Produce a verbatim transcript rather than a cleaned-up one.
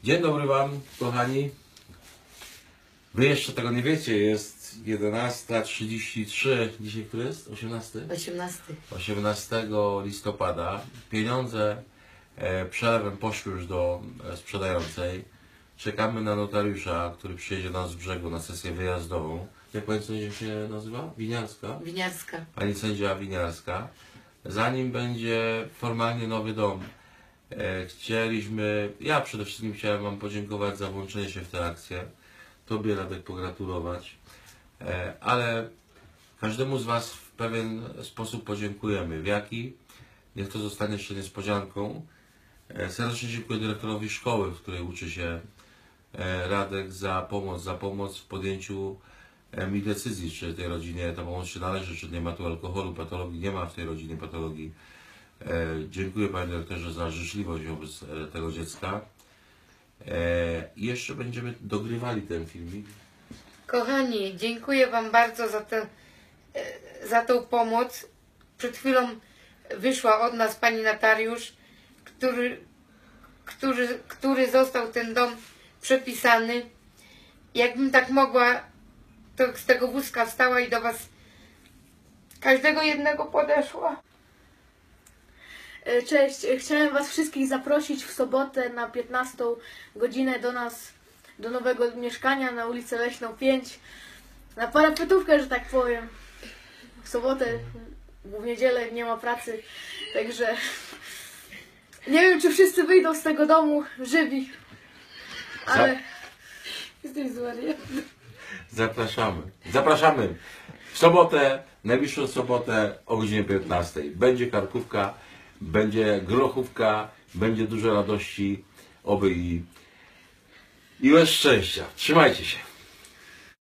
Dzień dobry Wam, kochani. Wy jeszcze tego nie wiecie, jest jedenasta trzydzieści trzy. Dzisiaj który jest? osiemnasty? osiemnasty. osiemnastego listopada. Pieniądze e, przelewem poszły już do e, sprzedającej. Czekamy na notariusza, który przyjedzie nas z brzegu na sesję wyjazdową. Jak pani sędzia się nazywa? Winiarska? Winiarska. Pani sędzia Winiarska. Zanim będzie formalnie nowy dom, e, chcieliśmy, ja przede wszystkim chciałem Wam podziękować za włączenie się w tę akcję. Tobie, Radek, pogratulować. E, ale każdemu z Was w pewien sposób podziękujemy. W jaki? Niech to zostanie jeszcze niespodzianką. E, serdecznie dziękuję dyrektorowi szkoły, w której uczy się e, Radek, za pomoc, za pomoc w podjęciu e, mi decyzji, czy tej rodzinie ta pomoc się należy, czy nie ma tu alkoholu, patologii nie ma w tej rodzinie patologii. E, dziękuję Panie Dyrektorze za życzliwość wobec e, tego dziecka. E, I jeszcze będziemy dogrywali ten filmik. Kochani, dziękuję Wam bardzo za, tę, za tą pomoc. Przed chwilą wyszła od nas pani notariusz, który, który, który został ten dom przepisany. Jakbym tak mogła, to z tego wózka wstała i do Was każdego jednego podeszła. Cześć, chciałem Was wszystkich zaprosić w sobotę na piętnastą godzinę do nas, do nowego mieszkania na ulicę Leśną pięć. Na parapetówkę, że tak powiem. W sobotę, w niedzielę nie ma pracy, także nie wiem, czy wszyscy wyjdą z tego domu żywi, ale jesteś zły. Zapraszamy. Zapraszamy. W sobotę, najbliższą sobotę o godzinie piętnastej. Będzie karkówka, będzie grochówka, będzie dużo radości, oby i, i bez szczęścia. Trzymajcie się.